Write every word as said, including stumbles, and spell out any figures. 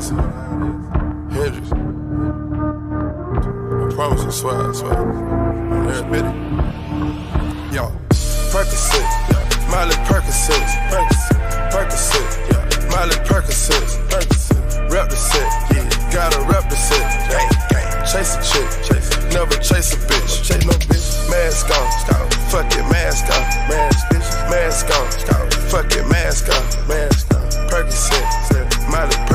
this. Hendrix. I promise you, swear, I swear. There's Biddy. Yo, Percocet, Miley Percocet, Percocet, Percocet.